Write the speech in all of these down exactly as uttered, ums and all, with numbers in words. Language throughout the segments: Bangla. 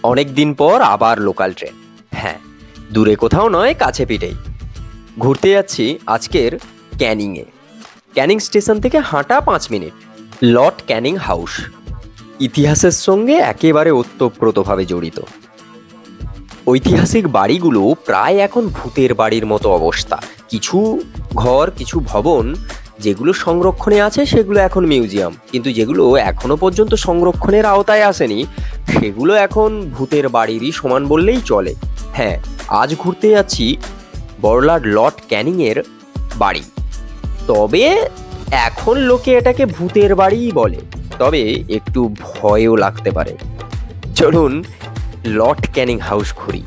অনেক দিন পর আবার লোকাল ট্রেন। হ্যাঁ, দূরে কোথাও নয়, কাছে পিঠেই। ঘুরতে যাচ্ছি আজকের ক্যানিংয়ে। ক্যানিং স্টেশন থেকে হাঁটা পাঁচ মিনিট। লর্ড ক্যানিং হাউস ইতিহাসের সঙ্গে একেবারে ওতপ্রোতভাবে জড়িত। ঐতিহাসিক বাড়িগুলো প্রায় এখন ভূতের বাড়ির মতো অবস্থা। কিছু ঘর, কিছু ভবন যেগুলো সংরক্ষণে আছে সেগুলো এখন মিউজিয়াম, কিন্তু যেগুলো এখনো পর্যন্ত সংরক্ষণের আওতায় আসেনি সেগুলো এখন ভূতের বাড়িরই সমান বললেই চলে। হ্যাঁ, আজ ঘুরতে যাচ্ছি বড়লাট লর্ড ক্যানিংয়ের বাড়ি। তবে এখন লোকে এটাকে ভূতের বাড়িই বলে, তবে একটু ভয়ও লাগতে পারে। চলুন লর্ড ক্যানিং হাউস ঘুরি।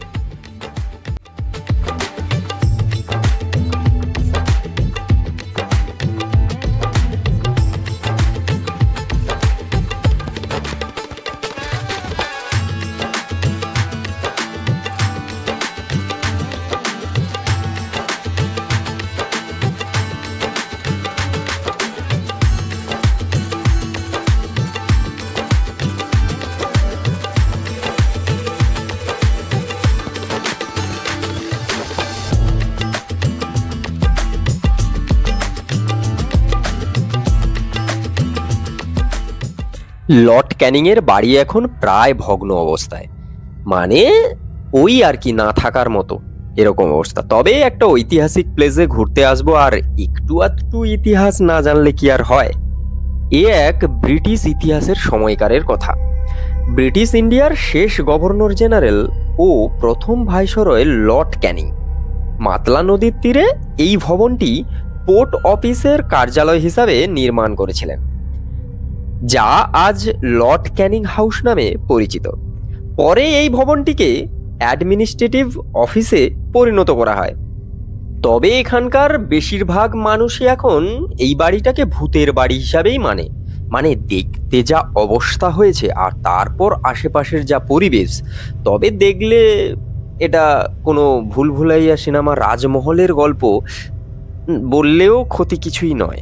লর্ড ক্যানিংয়ের বাড়ি এখন প্রায় ভগ্ন অবস্থায়, মানে ওই আর কি না থাকার মতো এরকম অবস্থা। তবে একটা ঐতিহাসিক প্লেসে ঘুরতে আসবো, আর একটু আধটু ইতিহাস না জানলে কি আর হয়। এ এক ব্রিটিশ ইতিহাসের সময়কারের কথা। ব্রিটিশ ইন্ডিয়ার শেষ গভর্নর জেনারেল ও প্রথম ভাইসরয় লর্ড ক্যানিং মাতলা নদীর তীরে এই ভবনটি পোর্ট অফিসের কার্যালয় হিসাবে নির্মাণ করেছিলেন, যা আজ লর্ড ক্যানিং হাউস নামে পরিচিত। পরে এই ভবনটিকে অ্যাডমিনিস্ট্রেটিভ অফিসে পরিণত করা হয়। তবে এখানকার বেশিরভাগ মানুষই এখন এই বাড়িটাকে ভূতের বাড়ি হিসাবেই মানে মানে দেখতে যা অবস্থা হয়েছে আর তারপর আশেপাশের যা পরিবেশ, তবে দেখলে এটা কোনো ভুলভুলাইয়া সিনেমা রাজমহলের গল্প বললেও ক্ষতি কিছুই নয়।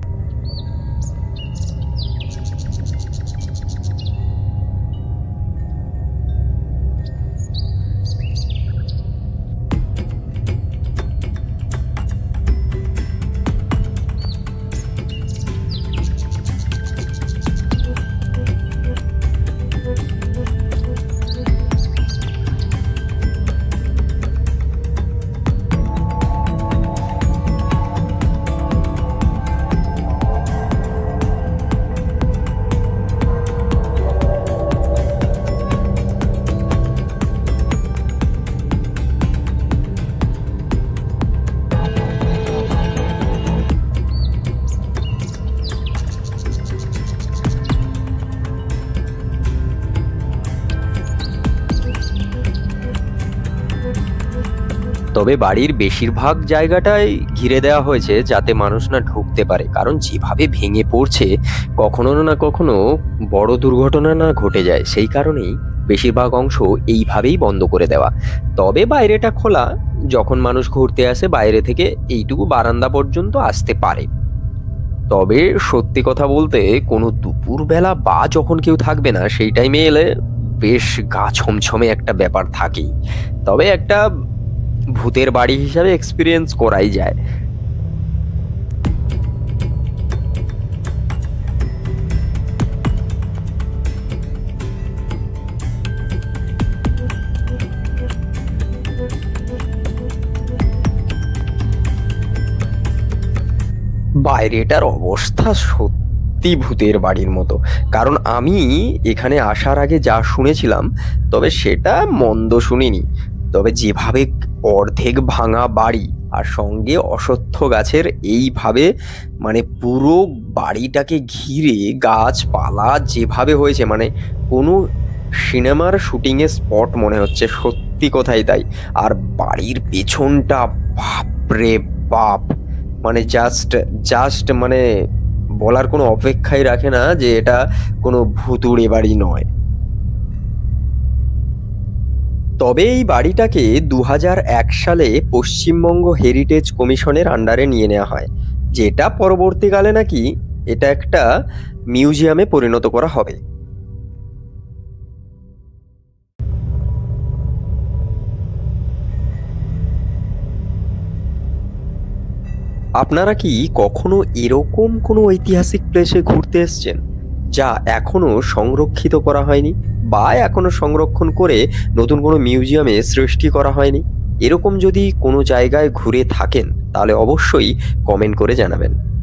তবে বাড়ির বেশিরভাগ জায়গাটাই ঘিরে দেওয়া হয়েছে যাতে মানুষ না ঢুকতে পারে, কারণ যেভাবে ভেঙে পড়ছে কখনো না কখনো বড় দুর্ঘটনা না ঘটে যায়, সেই কারণেই বেশিরভাগ অংশ এইভাবেই বন্ধ করে দেওয়া। তবে বাইরেটা খোলা, যখন মানুষ ঘুরতে আসে বাইরে থেকে এইটুকু বারান্দা পর্যন্ত আসতে পারে। তবে সত্যি কথা বলতে কোনো দুপুরবেলা বা যখন কেউ থাকবে না সেই টাইমে এলে বেশ গা ছমছমে একটা ব্যাপার থাকেই। তবে একটা ভূতের বাড়ি হিসাবে এক্সপিরিয়েন্স করাই যায়। বাইরেটার অবস্থা সত্যি ভূতের বাড়ির মতো, কারণ আমি এখানে আসার আগে যা শুনেছিলাম তবে সেটা মন্দ শুনিনি। তবে যেভাবে অর্ধেক ভাঙা বাড়ি আর সঙ্গে অশ্বত্থ গাছের এইভাবে মানে পুরো বাড়িটাকে ঘিরে গাছপালা যেভাবে হয়েছে, মানে কোনো সিনেমার শুটিংয়ের স্পট মনে হচ্ছে, সত্যি কথাই তাই। আর বাড়ির পেছনটা বাপরে বাপ, মানে জাস্ট জাস্ট মানে বলার কোনো অপেক্ষাই রাখে না যে এটা কোনো ভুতুড়ে বাড়ি নয়। তবে এই বাড়িটাকে দু হাজার এক সালে পশ্চিমবঙ্গ হেরিটেজ কমিশনের আন্ডারে নিয়ে নেওয়া হয়, যেটা পরবর্তীকালে নাকি এটা একটা মিউজিয়ামে পরিণত করা হবে। আপনারা কি কখনো এরকম কোনো ঐতিহাসিক প্লেসে ঘুরতে এসেছেন যা এখনো সংরক্ষিত করা হয়নি, বা এখনো সংরক্ষণ করে নতুন কোনো মিউজিয়ামে সৃষ্টি করা হয়নি? এরকম যদি কোনো জায়গায় ঘুরে থাকেন তাহলে অবশ্যই কমেন্ট করে জানাবেন।